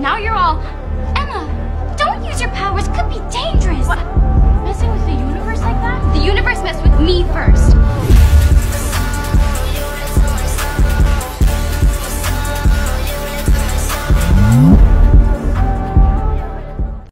Now you're all... Emma, don't use your powers. Could be dangerous. What?